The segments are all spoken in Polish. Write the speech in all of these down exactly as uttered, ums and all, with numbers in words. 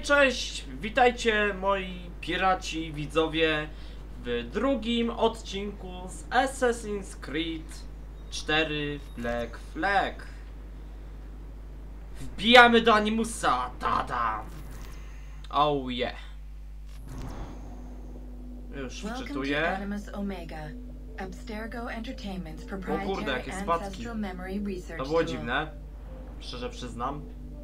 cześć! Witajcie moi piraci, widzowie w drugim odcinku z Assassin's Creed cztery Black Flag. Wbijamy do Animusa! Tada! Oh yeah! Już wczytuję. O kurde, jakie spadki. To było dziwne. Szczerze przyznam.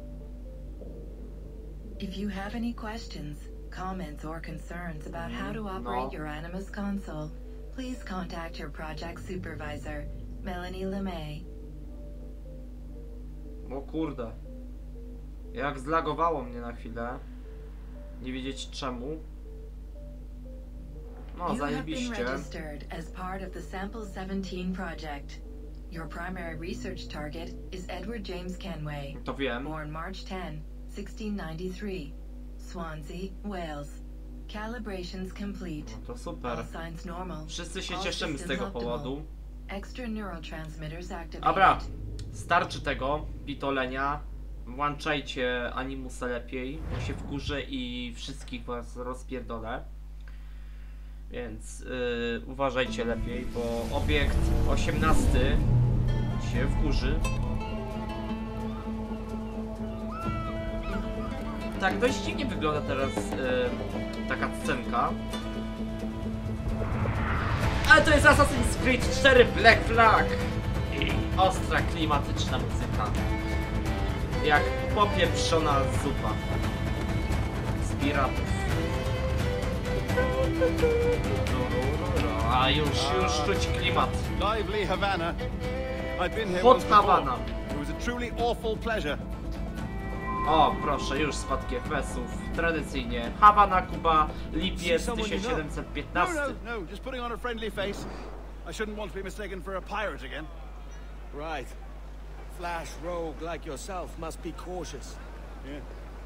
If you have any questions, comments, or concerns about how to operate no. your Animus console, please contact your project supervisor, Melanie LeMay. O kurde. Jak zlagowało mnie na chwilę. Nie wiedzieć czemu. No, zajebiście. You have been registered as part of the Sample seventeen project. Your primary research target is Edward James Kenway. To wiem. Born March tenth, sixteen ninety-three, Swansea, Wales. Calibrations complete. No to super. All signs normal. Wszyscy się cieszymy z tego powodu. Extra neurotransmitters activated. Dobra, starczy tego pitolenia. Włączajcie Animusa lepiej, bo się wkurzę i wszystkich was rozpierdolę. Więc yy, uważajcie lepiej, bo obiekt osiemnasty się wkurzy. Tak, dość dziwnie wygląda teraz yy, taka scenka. Ale to jest Assassin's Creed cztery Black Flag i ostra, klimatyczna muzyka. Jak popieprzona zupa z piratów. A już, już czuć klimat. Lively Havana. I've been here Hot Havana. It was a truly awful pleasure. O, proszę, już spadki F P S-ów. Tradycyjnie. Havana, Kuba, lipiec tysiąc siedemset piętnaście. No, no, no, just putting on a friendly face. I shouldn't want to be mistaken for a pirate again. Right. Flash rogue like yourself must be cautious. Yeah.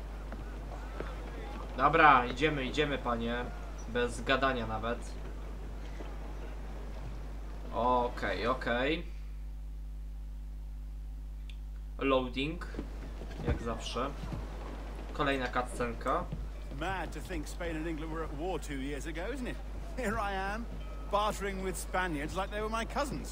Dobra, idziemy, idziemy, panie. Bez gadania nawet. Okej, okay, okej. Okay. Loading. Jak zawsze. Kolejna cutscenka. Mad to think Spain and England were at war two years ago, isn't it? Here I am, bartering with Spaniards like they were my cousins.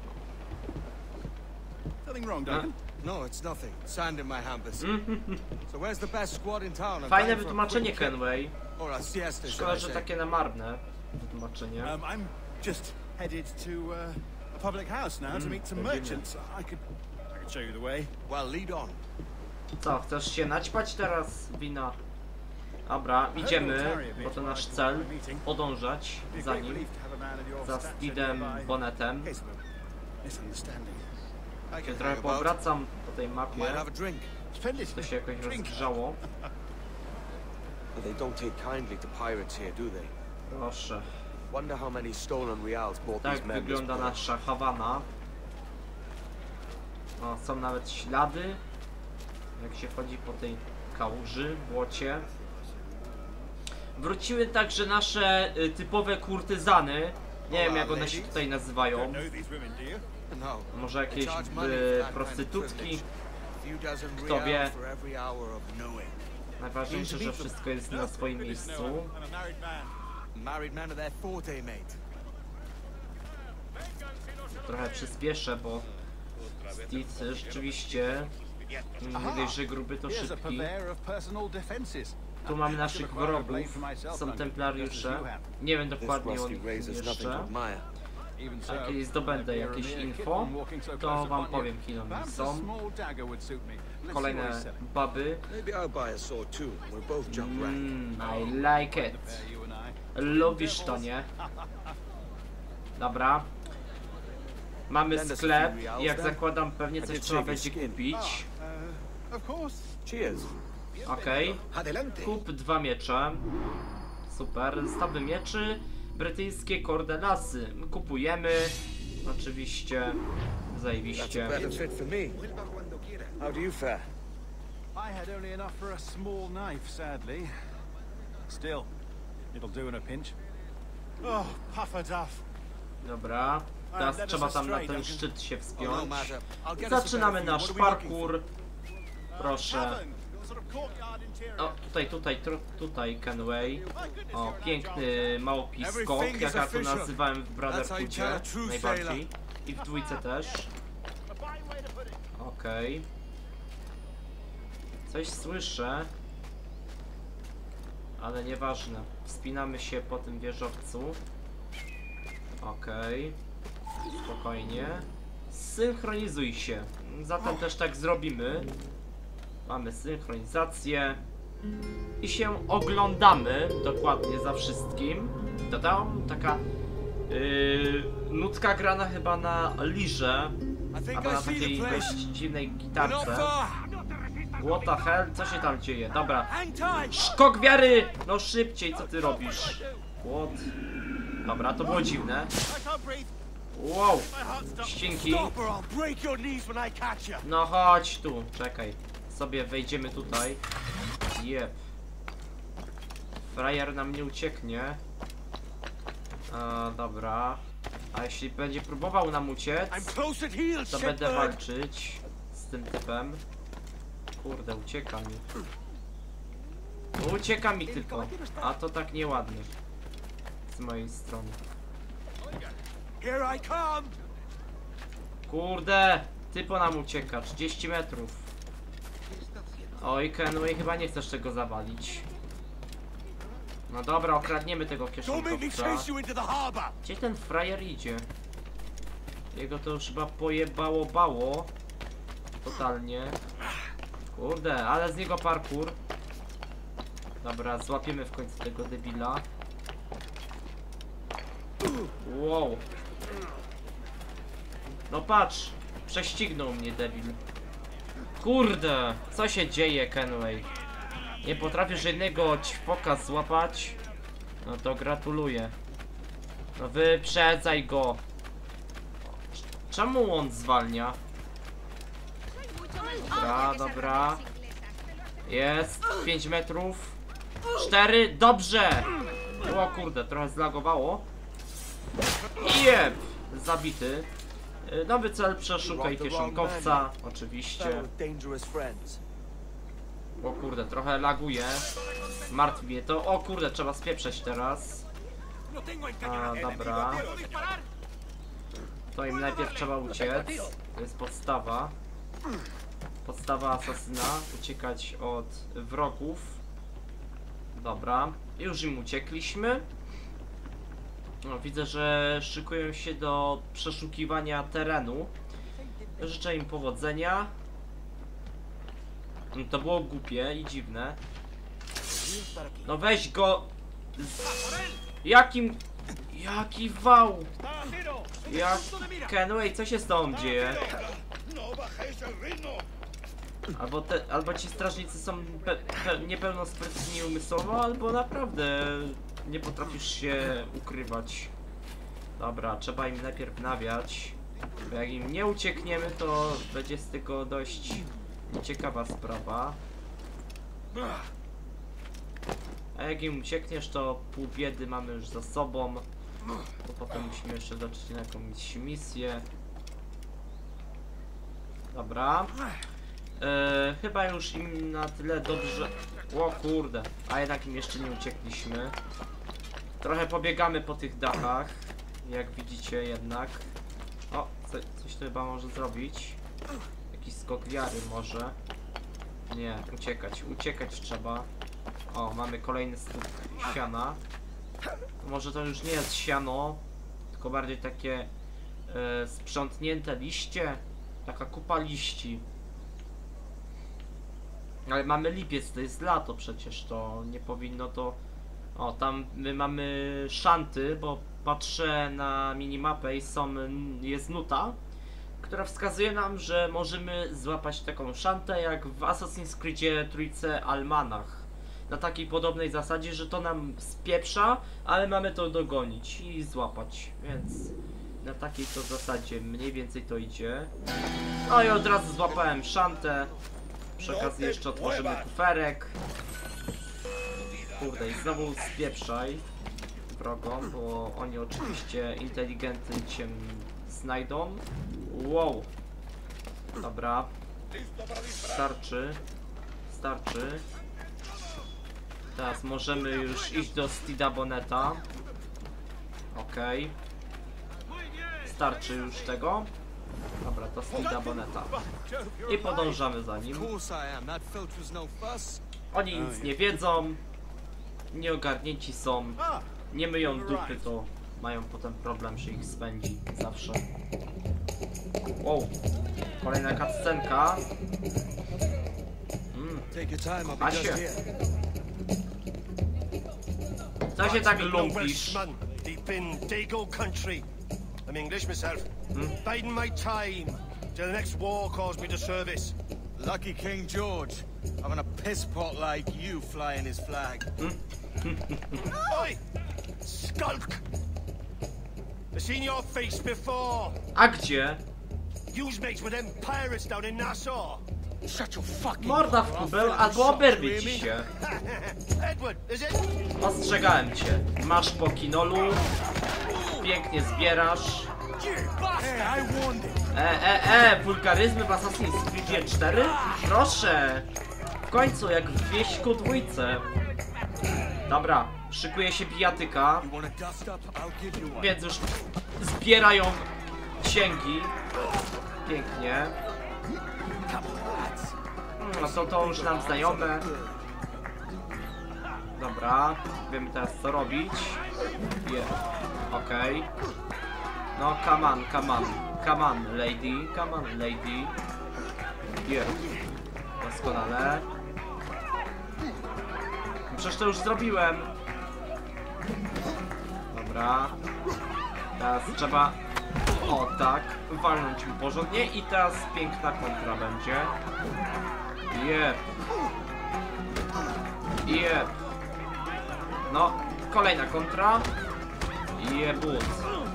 Nothing wrong, Duncan? No, it's nothing. Sand in my hampers. So where's the best squad in town? Fajne wytłumaczenie, Kenway. Or a siesta, Szkoda, że takie namarne wytłumaczenie. Um, I'm just headed to uh, a public house now to meet some merchants. I could, I could show you the way. Well, lead on. Co, chcesz się naćpać teraz, wina? Dobra, idziemy, bo to nasz cel. Podążać za nim. Za Steedem Bonnetem. Się trochę powracam po tej mapie. To się jakoś rozgrzało. They don't take kindly to pirates here, do they? Proszę. Wonder how many stolen reals bought Tak these men. wygląda nasza Havana. O, są nawet ślady, jak się chodzi po tej kałuży, błocie. Wróciły także nasze y, typowe kurtyzany. Nie wiem, jak one się tutaj nazywają. Może jakieś y, prostytutki. Kto wie. Najważniejsze, że wszystko jest na swoim miejscu. Trochę przyspieszę, bo Steed rzeczywiście nie dość, że gruby, to szybki. Tu mamy naszych wrogów, są templariusze. Nie wiem dokładnie o nich jeszcze. Jak zdobędę jakieś info, to wam powiem, kim oni są. Kolejne baby. Mm, I like it. Lubisz to, nie? Dobra. Mamy sklep i jak zakładam, pewnie coś trzeba będzie kupić. Okej. Okay. Kup dwa miecze. Super. Zestawy mieczy. Brytyjskie kordelasy. Kupujemy. Oczywiście. Zajebiście. How do you fare? I had only enough for a small knife, sadly. Still, it'll do in a pinch. Oh, puffer duff. Dobra. Teraz trzeba tam na ten szczyt się wspiąć. Zaczynamy nasz parkour. Proszę. O, tutaj, tutaj, tru, tutaj Kenway. O, piękny małpi skok, jak ja to nazywałem w Brotherhoodzie, najbardziej. I w dwójce też. Okej. Okay. Coś słyszę. Ale nieważne. Wspinamy się po tym wieżowcu. Okej. Okay. Spokojnie. Synchronizuj się. Zatem też tak zrobimy. Mamy synchronizację. I się oglądamy dokładnie za wszystkim. To tam taka yy, nutka grana chyba na lirze. Albo na takiej dość dziwnej gitarce. What the hell? Co się tam dzieje? Dobra. Szkok wiary! No szybciej, co ty robisz? What? Dobra, to było dziwne. Wow! Ścinki. No chodź tu, czekaj. Sobie wejdziemy tutaj. Jep. Frajer nam nie ucieknie. A, dobra. A jeśli będzie próbował nam uciec, to będę walczyć z tym typem. Kurde, ucieka mi. Ucieka mi tylko. A to tak nieładnie. Z mojej strony. Kurde! Typo nam ucieka. trzydzieści metrów. Oj, Kenway, chyba nie chcesz tego zawalić. No dobra, okradniemy tego kieszonkowca. Gdzie ten frajer idzie? Jego to już chyba pojebało bało. Totalnie. Kurde, ale z niego parkour. Dobra, złapiemy w końcu tego debila. Wow. No patrz, prześcignął mnie debil. Kurde, co się dzieje, Kenway? Nie potrafisz jednego ćwoka złapać? No to gratuluję. No wyprzedzaj go. Czemu on zwalnia? Dobra, dobra. Jest, pięć metrów. cztery, dobrze! O kurde, trochę zlagowało. Jep, zabity. Nowy cel, przeszukaj kieszonkowca, oczywiście. O kurde, trochę laguje. Martwi mnie to. O kurde, trzeba spieprzeć teraz. A, dobra. To im najpierw trzeba uciec. To jest podstawa. Podstawa asasyna. Uciekać od wrogów. Dobra. Już im uciekliśmy. No, widzę, że szykują się do przeszukiwania terenu. Życzę im powodzenia. To było głupie i dziwne. No weź go. Jakim... Jaki wał. Jak... Kenway, co się z tobą dzieje? Albo, te, albo ci strażnicy są pe, pe, niepełnosprytni umysłowo, albo naprawdę nie potrafisz się ukrywać. Dobra, trzeba im najpierw nawiać. Bo jak im nie uciekniemy, to będzie z tego dość ciekawa sprawa. A jak im uciekniesz, to pół biedy mamy już za sobą. Bo potem musimy jeszcze dotrzeć na jakąś misję. Dobra. Yy, chyba już im na tyle dobrze... O kurde, a jednak im jeszcze nie uciekliśmy. Trochę pobiegamy po tych dachach. Jak widzicie jednak. O, co, coś to chyba może zrobić. Jakiś skok wiary może. Nie, uciekać, uciekać trzeba. O, mamy kolejny stóp siana. Może to już nie jest siano, tylko bardziej takie e, sprzątnięte liście. Taka kupa liści. Ale mamy lipiec, to jest lato przecież, to nie powinno to... O, tam my mamy szanty, bo patrzę na minimapę i są, jest nuta, która wskazuje nam, że możemy złapać taką szantę jak w Assassin's Creedzie trójce Almanach. Na takiej podobnej zasadzie, że to nam spieprza, ale mamy to dogonić i złapać, więc na takiej to zasadzie mniej więcej to idzie. No i od razu złapałem szantę. Przy okazji jeszcze otworzymy kuferek. Kurde, i znowu spieprzaj wrogom, bo oni oczywiście inteligentnie cię znajdą. Wow. Dobra. Starczy. starczy. Teraz możemy już iść do Steeda Bonneta. Okej. Okay. Starczy już tego. Dobra, to Steeda Bonneta. I podążamy za nim. Oni nic nie wiedzą. Nieogarnięci są. Nie myją dupy, to mają potem problem, że ich spędzi zawsze. Wow. Kolejna cutscenka. Mm. Asie. Co się tak lumpisz? I'm English myself. Hmm? Biding my time till the next war calls me to service. Lucky King George, having a piss pot like you flying his flag. Oi! Skulk! I've seen your face before. A gdzie? You's mates with them pirates down in Nassau. Shut your fucking Morda w kubeł albo oberwie ci się. Edward, is it? Ostrzegałem cię. Masz po kinolu. Pięknie zbierasz. E, e, e, wulgaryzmy w Assassin's Creed cztery? Proszę! W końcu, jak w Wieśku dwójce. Dobra, szykuje się bijatyka. Więc już zbierają księgi. Pięknie. No to to już nam znajome. Dobra, wiemy teraz co robić. Yeah. Okej. Okay. No, come on, come on. Come on, lady. Come on, lady. Yeah. Doskonale. Przecież to już zrobiłem. Dobra. Teraz trzeba... O, tak. Walnąć mu porządnie i teraz piękna kontra będzie. Jep. Jep. No, kolejna kontra. Jebut.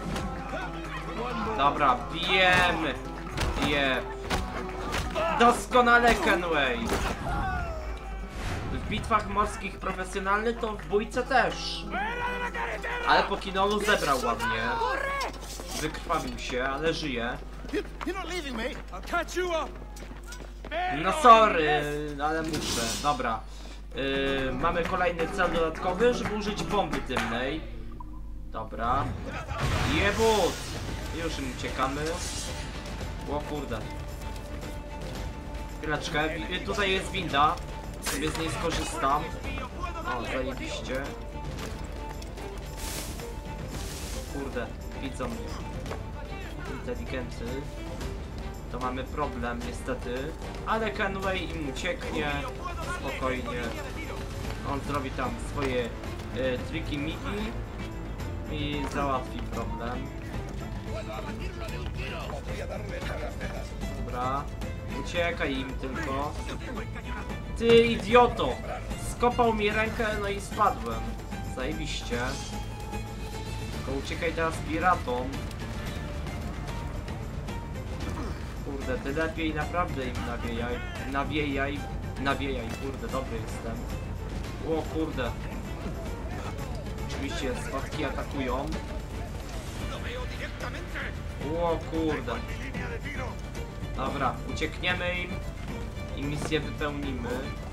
Dobra, bijemy. Jeb. Doskonale, Kenway. W bitwach morskich profesjonalny to w bójce też. Ale po kinolu zebrał ładnie. Wykrwawił się, ale żyje. No sorry, ale muszę. Dobra. Yy, mamy kolejny cel dodatkowy, żeby użyć bomby dymnej. Dobra. Jebut! Już im uciekamy. O kurde. Chwileczkę, tutaj jest winda. Sobie z niej skorzystam. O, zajebiście. Kurde, widzą mnie. Inteligenty. To mamy problem niestety. Ale Kenway im ucieknie. Spokojnie. On zrobi tam swoje y, triki miki i załatwi problem. Dobra. Uciekaj im tylko. Ty idioto! Skopał mi rękę, no i spadłem. Zajebiście. Tylko uciekaj teraz piratom. Kurde, ty lepiej naprawdę im nawijaj. Nawijaj. Nawijaj, kurde, dobry jestem. O kurde. Oczywiście spadki atakują. O kurde. Dobra, uciekniemy im i misję wypełnimy.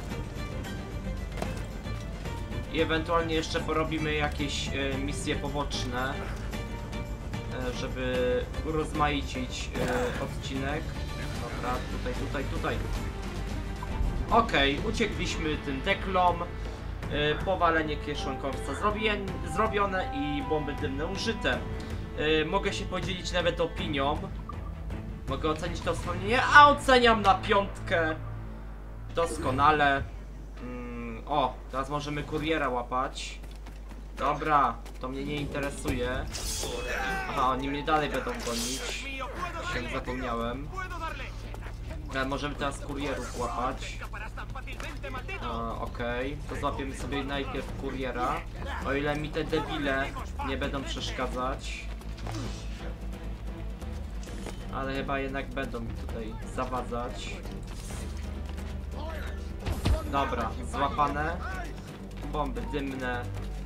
I ewentualnie jeszcze porobimy jakieś e, misje poboczne, e, żeby urozmaicić e, odcinek. Dobra, tutaj, tutaj, tutaj. Okej, okay, uciekliśmy tym deklom. E, powalenie kieszonkowca zrobione i bomby dymne użyte. E, mogę się podzielić nawet opinią. Mogę ocenić to wspomnienie, a oceniam na piątkę. Doskonale. Mm, o, teraz możemy kuriera łapać. Dobra, to mnie nie interesuje. Aha, oni mnie dalej będą gonić. Się zapomniałem. Ale możemy teraz kurierów łapać. Okej, okay. To złapiemy sobie najpierw kuriera. O ile mi te debile nie będą przeszkadzać. Ale chyba jednak będą mi tutaj zawadzać. Dobra, złapane. Bomby dymne.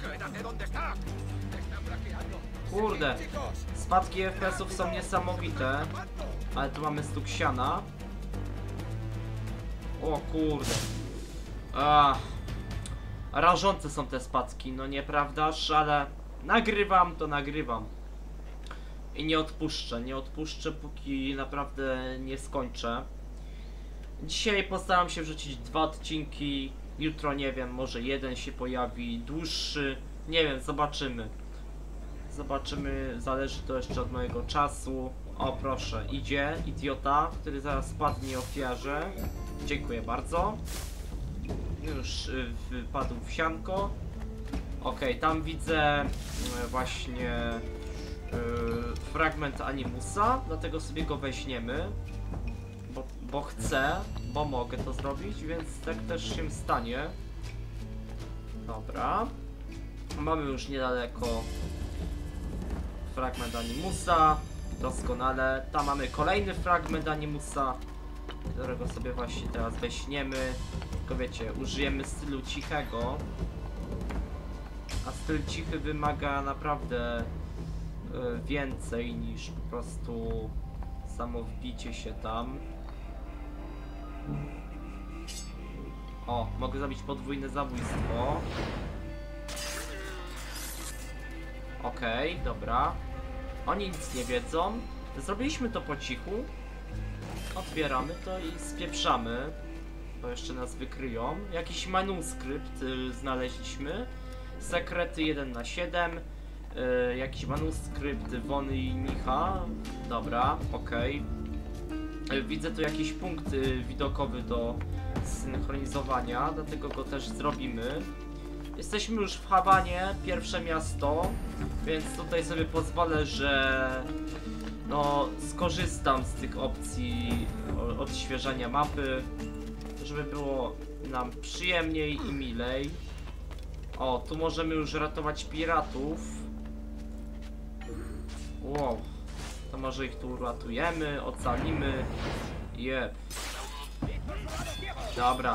Kurde, spadki F P S-ów są niesamowite. Ale tu mamy stuk siana. O kurde. Ach, rażące są te spadki, no nieprawdaż, ale nagrywam to nagrywam. I nie odpuszczę, nie odpuszczę, póki naprawdę nie skończę. Dzisiaj postaram się wrzucić dwa odcinki, jutro nie wiem, może jeden się pojawi, dłuższy, nie wiem, zobaczymy. Zobaczymy, zależy to jeszcze od mojego czasu. O proszę, idzie idiota, który zaraz spadnie ofiarze. Dziękuję bardzo. Już y, wpadł w sianko. Okej, okay, tam widzę y, właśnie y, fragment Animusa, dlatego sobie go weźmiemy. Bo, bo chcę, bo mogę to zrobić, więc tak też się stanie. Dobra. Mamy już niedaleko fragment Animusa. Doskonale. Tam mamy kolejny fragment Animusa, którego sobie właśnie teraz weźmiemy. Tylko wiecie, użyjemy stylu cichego. A styl cichy wymaga naprawdę y, więcej niż po prostu samo wbicie się tam. O, mogę zrobić podwójne zabójstwo. Okej, okay, dobra. Oni nic nie wiedzą. Zrobiliśmy to po cichu. Otwieramy to i spieprzamy. Bo jeszcze nas wykryją. Jakiś manuskrypt y, znaleźliśmy. Sekrety jeden na siedem. Y, jakiś manuskrypt Wony i Micha. Dobra, okej. Okay. Y, widzę tu jakiś punkt y, widokowy do synchronizowania, dlatego go też zrobimy. Jesteśmy już w Hawanie, pierwsze miasto, więc tutaj sobie pozwolę, że no, skorzystam z tych opcji odświeżania mapy, żeby było nam przyjemniej i milej. O, tu możemy już ratować piratów. Wow, to może ich tu uratujemy, ocalimy. Jep. Dobra.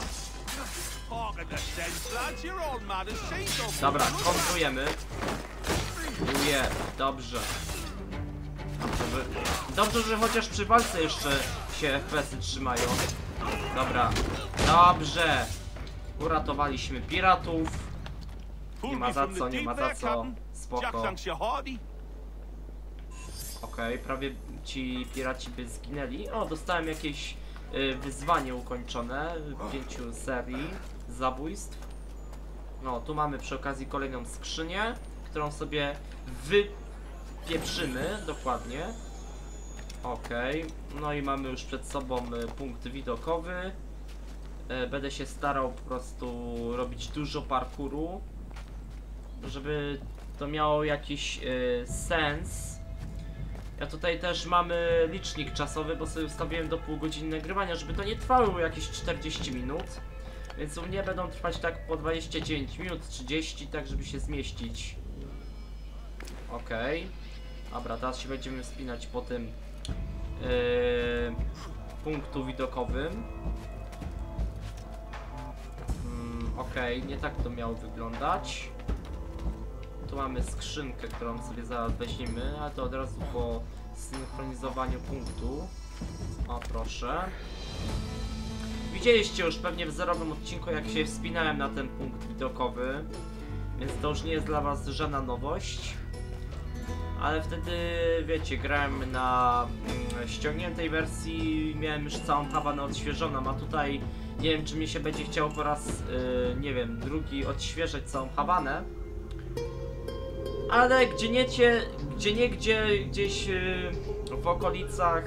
Dobra, kontrujemy. Jep, dobrze. Dobrze, dobrze, że chociaż przy walce jeszcze się F P S-y trzymają. Dobra, dobrze. Uratowaliśmy piratów. Nie ma za co, nie ma za co. Spoko. Okej, okay, prawie ci piraci by zginęli. O, dostałem jakieś y, wyzwanie ukończone w pięciu serii zabójstw. No, tu mamy przy okazji kolejną skrzynię, którą sobie wypieprzymy dokładnie. Okej, okay. No i mamy już przed sobą y, punkt widokowy. Y, będę się starał po prostu robić dużo parkouru, żeby to miało jakiś y, sens. Ja tutaj też mamy licznik czasowy, bo sobie ustawiłem do pół godziny nagrywania, żeby to nie trwało jakieś czterdzieści minut. Więc u mnie będą trwać tak po dwadzieścia dziewięć minut, trzydzieści, tak żeby się zmieścić. Okej. Okay. Dobra, teraz się będziemy wspinać po tym yy, punktu widokowym. Hmm, Okej, okay. Nie tak to miało wyglądać. Tu mamy skrzynkę, którą sobie zaraz weźmiemy, a to od razu po synchronizowaniu punktu. O, proszę. Widzieliście już pewnie w zerowym odcinku, jak się wspinałem na ten punkt widokowy, więc to już nie jest dla was żadna nowość. Ale wtedy, wiecie, grałem na mm, ściągniętej wersji, miałem już całą Havanę odświeżoną, a tutaj nie wiem, czy mi się będzie chciało po raz, yy, nie wiem, drugi odświeżać całą Havanę. Ale gdzie niecie, gdzie nie gdzie gdzieś yy, w okolicach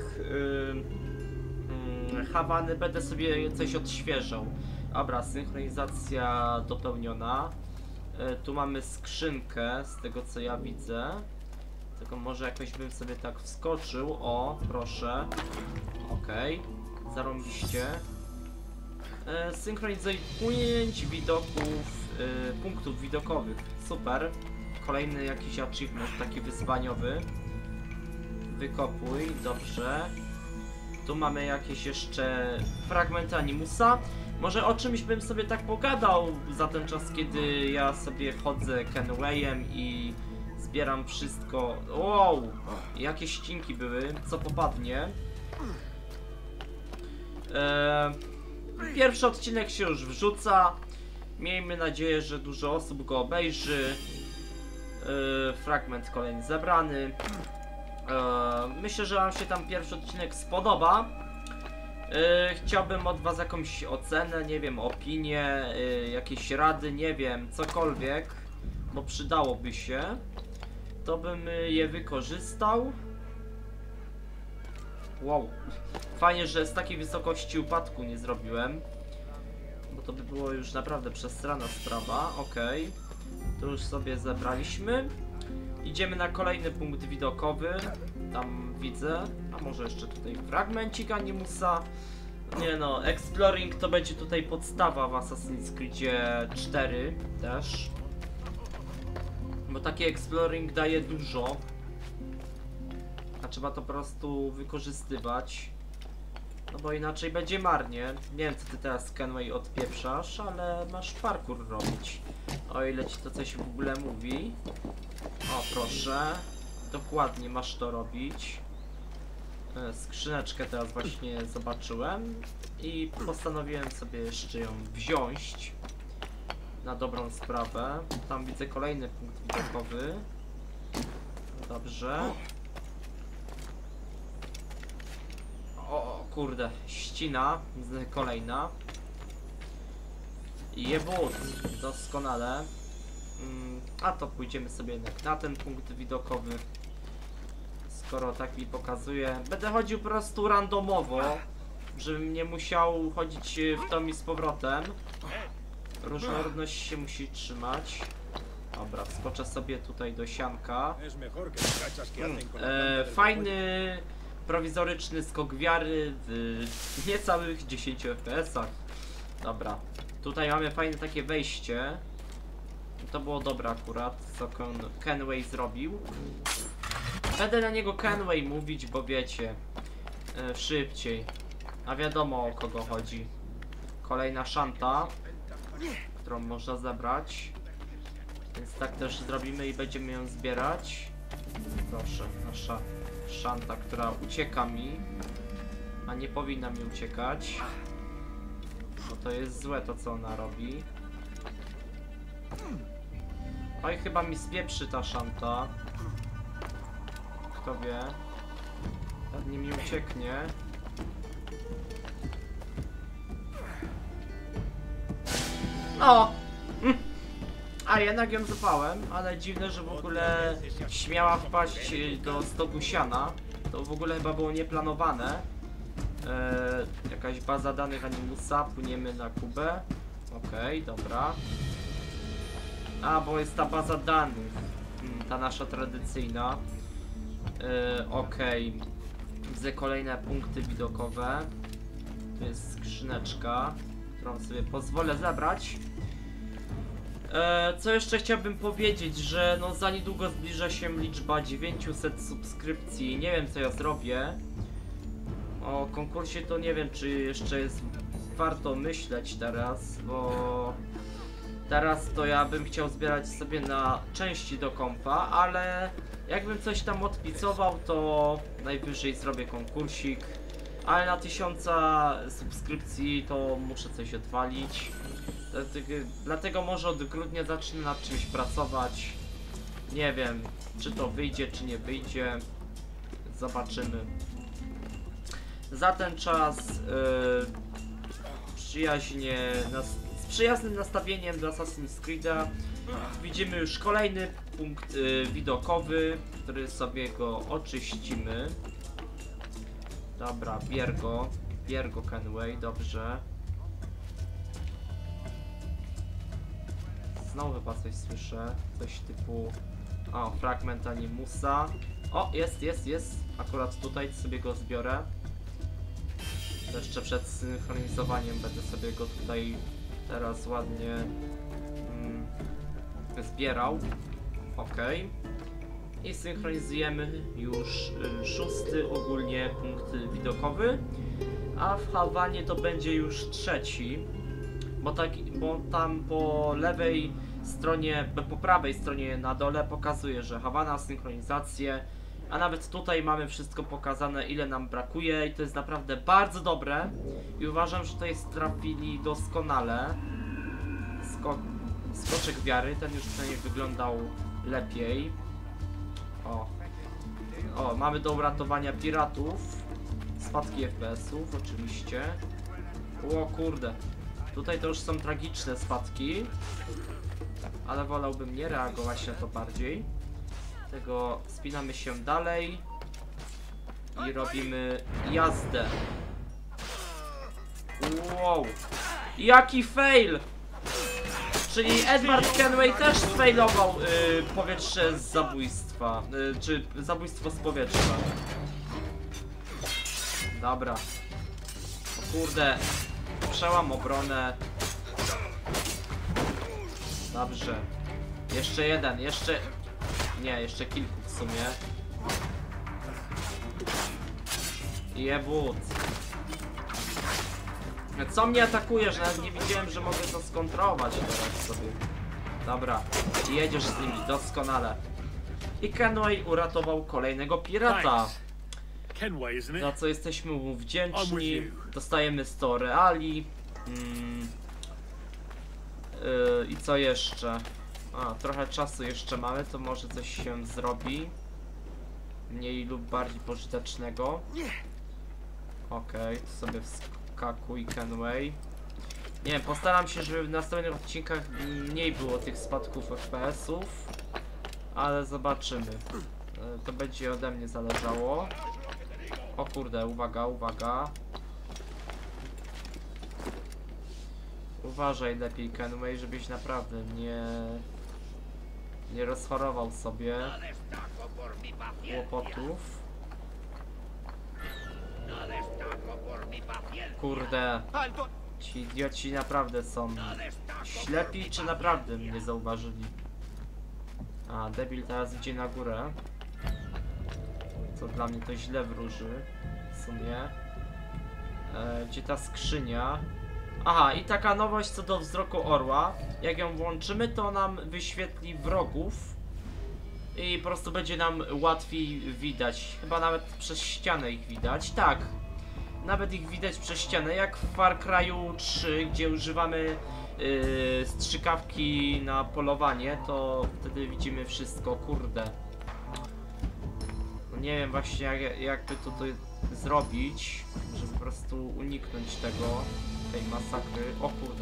yy, yy, Hawany będę sobie coś odświeżał. Dobra, synchronizacja dopełniona. Yy, tu mamy skrzynkę, z tego co ja widzę. Tylko może jakoś bym sobie tak wskoczył. O, proszę. Okej, okay. Zarąbiście. Yy, synchronizuj ujęć widoków, yy, punktów widokowych. Super. Kolejny jakiś achievement, taki wyzwaniowy. Wykopuj, dobrze. Tu mamy jakieś jeszcze fragmenty Animusa. Może o czymś bym sobie tak pogadał za ten czas, kiedy ja sobie chodzę Kenwayem i zbieram wszystko. Wow! Jakie ścinki były, co popadnie. Eee, pierwszy odcinek się już wrzuca. Miejmy nadzieję, że dużo osób go obejrzy. Yy, fragment kolejny zebrany. Yy, myślę, że wam się tam pierwszy odcinek spodoba. Yy, chciałbym od was jakąś ocenę, nie wiem, opinię, yy, jakieś rady, nie wiem, cokolwiek, bo przydałoby się. To bym je wykorzystał. Wow. Fajnie, że z takiej wysokości upadku nie zrobiłem. Bo to by było już naprawdę przestrana sprawa. Okej. Okay. To już sobie zebraliśmy. Idziemy na kolejny punkt widokowy. Tam widzę. A może jeszcze tutaj fragmencik Animusa. Nie no, exploring to będzie tutaj podstawa w Assassin's Creed cztery też. Bo taki exploring daje dużo. A trzeba to po prostu wykorzystywać. No bo inaczej będzie marnie. Nie wiem, co ty teraz, Kenway, odpieprzasz, ale masz parkour robić. O ile ci to coś w ogóle mówi. O, proszę. Dokładnie masz to robić. Skrzyneczkę teraz właśnie zobaczyłem. I postanowiłem sobie jeszcze ją wziąć. Na dobrą sprawę. Tam widzę kolejny punkt widokowy. Dobrze. O kurde, ścina kolejna. Jebut, doskonale. A to pójdziemy sobie jednak na ten punkt widokowy. Skoro tak mi pokazuje. Będę chodził po prostu randomowo, żebym nie musiał chodzić w tom i z powrotem. Różnorodność się musi trzymać. Dobra, wskoczę sobie tutaj do sianka. E, fajny, prowizoryczny skok wiary w niecałych dziesięciu F P S-ach. Dobra, tutaj mamy fajne takie wejście. To było dobre akurat, co Kenway zrobił. Będę na niego Kenway mówić, bo wiecie, e, szybciej. A wiadomo, o kogo chodzi. Kolejna szanta, którą można zebrać. Więc tak też zrobimy i będziemy ją zbierać. Proszę, nasza szanta, która ucieka mi. A nie powinna mi uciekać. Bo to jest złe to, co ona robi. Oj, chyba mi spieprzy ta szanta. Kto wie. Pewnie mi ucieknie. O! Hm. A jednak ją złapałem, ale dziwne, że w ogóle śmiała wpaść do stogu siana. To w ogóle chyba było nieplanowane. Eee, jakaś baza danych Animusa, płyniemy na Kubę. Okej, okay, dobra. A, bo jest ta baza danych, ta nasza tradycyjna. Eee, Okej. Okay. Widzę kolejne punkty widokowe. Tu jest skrzyneczka, którą sobie pozwolę zabrać. Eee, co jeszcze chciałbym powiedzieć, że no za niedługo zbliża się liczba dziewięćset subskrypcji. Nie wiem, co ja zrobię. O konkursie to nie wiem, czy jeszcze jest warto myśleć teraz, bo teraz to ja bym chciał zbierać sobie na części do kompa, ale jakbym coś tam odpicował, to najwyżej zrobię konkursik. Ale na tysiąca subskrypcji to muszę coś odwalić. Dlatego może od grudnia zacznę nad czymś pracować. Nie wiem, czy to wyjdzie, czy nie wyjdzie. Zobaczymy. Za ten czas yy, przyjaźnie, nas, z przyjaznym nastawieniem do Assassin's Creed'a widzimy już kolejny punkt yy, widokowy, który sobie go oczyścimy. Dobra, bier go, bier go Kenway, dobrze. Znowu chyba coś słyszę, coś typu... O, fragment Animusa. O, jest, jest, jest. Akurat tutaj sobie go zbiorę. To jeszcze przed synchronizowaniem będę sobie go tutaj teraz ładnie mm, zbierał. Ok. I synchronizujemy już y, szósty ogólnie punkt widokowy. A w Hawanie to będzie już trzeci. Bo, tak, bo tam po lewej stronie, po prawej stronie na dole pokazuje, że Hawana, synchronizację A nawet tutaj mamy wszystko pokazane, ile nam brakuje i to jest naprawdę bardzo dobre. I uważam, że tutaj trafili doskonale. Sko skoczek wiary, ten już przynajmniej wyglądał lepiej. O. O, mamy do uratowania piratów. Spadki F P S-ów oczywiście. O kurde. Tutaj to już są tragiczne spadki. Ale wolałbym nie reagować na to bardziej. Tego spinamy się dalej. I robimy jazdę. Wow. Jaki fail! Czyli Edward Kenway też sfailował yy, powietrze z zabójstwa. Yy, czy zabójstwo z powietrza. Dobra. O kurde. Przełam obronę. Dobrze. Jeszcze jeden, jeszcze... Nie, jeszcze kilku w sumie. Jebut. Co mnie atakuje, że nawet nie widziałem, że mogę to skontrolować teraz sobie. Dobra, jedziesz z nimi, doskonale. I Kenway uratował kolejnego pirata. Za co jesteśmy mu wdzięczni. Dostajemy sto reali. Mm. Yy, I co jeszcze? A, trochę czasu jeszcze mamy, to może coś się zrobi. Mniej lub bardziej pożytecznego. Okej, okay, to sobie wskakuj Kenway. Nie wiem, postaram się, żeby w następnych odcinkach mniej było tych spadków F P S-ów. Ale zobaczymy. Yy, to będzie ode mnie zależało. O kurde, uwaga, uwaga. Uważaj lepiej, Kenway, żebyś naprawdę nie... nie rozchorował sobie kłopotów. Kurde, ci idioci naprawdę są ślepi, czy naprawdę mnie zauważyli? A, debil teraz idzie na górę. Co dla mnie to źle wróży, w sumie. E, gdzie ta skrzynia? Aha, i taka nowość co do wzroku orła. Jak ją włączymy, to nam wyświetli wrogów. I po prostu będzie nam łatwiej widać. Chyba nawet przez ścianę ich widać. Tak, nawet ich widać przez ścianę. Jak w Far Cry'u trzy, gdzie używamy yy, strzykawki na polowanie, to wtedy widzimy wszystko. Kurde. No nie wiem właśnie jak, jakby to, to zrobić, żeby po prostu uniknąć tego. Tej masakry. O kurde.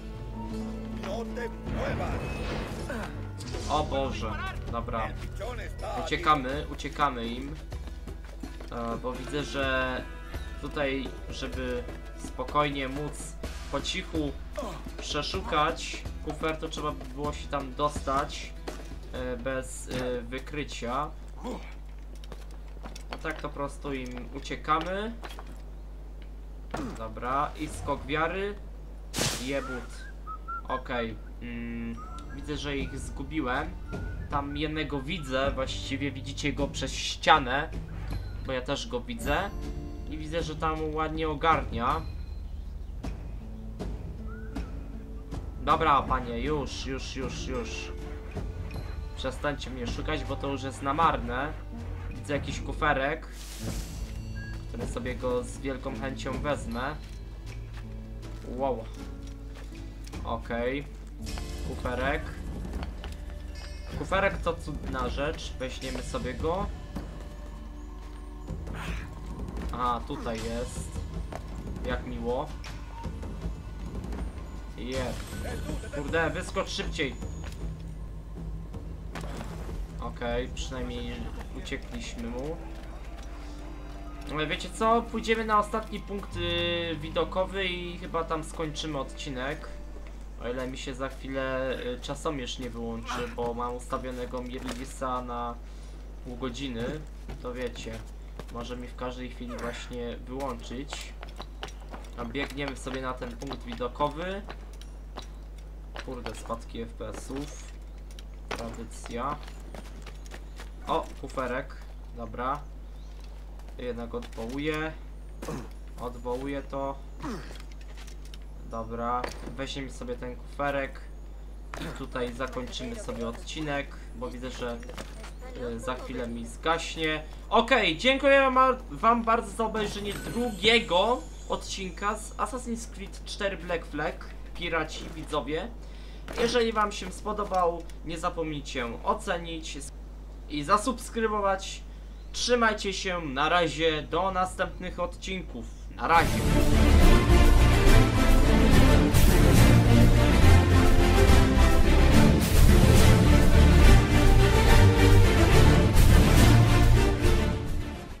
O Boże. Dobra. Uciekamy, uciekamy im. E, bo widzę, że tutaj, żeby spokojnie móc po cichu przeszukać kufer, to trzeba by było się tam dostać e, bez e, wykrycia. A tak to po prostu im uciekamy. Dobra, i skok wiary. Jebut. Okej. Okay. Mm, widzę, że ich zgubiłem. Tam jednego widzę, właściwie widzicie go przez ścianę. Bo ja też go widzę. I widzę, że tam ładnie ogarnia. Dobra, panie, już, już, już, już. Przestańcie mnie szukać, bo to już jest na marne. Widzę jakiś kuferek, który sobie go z wielką chęcią wezmę. Wow. Okej. Okay. Kuferek. Kuferek to cudna rzecz. Weźmiemy sobie go. A, tutaj jest. Jak miło. Jest. Kurde, wyskocz szybciej. Okej, okay, przynajmniej uciekliśmy mu. Ale wiecie co? Pójdziemy na ostatni punkt yy, widokowy i chyba tam skończymy odcinek. O ile mi się za chwilę yy, czasomierz nie wyłączy, bo mam ustawionego Mirlisa na pół godziny. To wiecie, może mi w każdej chwili właśnie wyłączyć. A biegniemy sobie na ten punkt widokowy. Kurde, spadki F P S-ów. Tradycja. O, kuferek. Dobra. Jednak odwołuję. Odwołuję to. Dobra. Weźmiemy sobie ten kuferek. I tutaj zakończymy sobie odcinek, bo widzę, że y, za chwilę mi zgaśnie. Okej, okay, dziękuję wam bardzo za obejrzenie drugiego odcinka z Assassin's Creed cztery Black Flag. Piraci, widzowie. Jeżeli wam się spodobał, nie zapomnijcie ocenić i zasubskrybować. Trzymajcie się, na razie, do następnych odcinków. Na razie.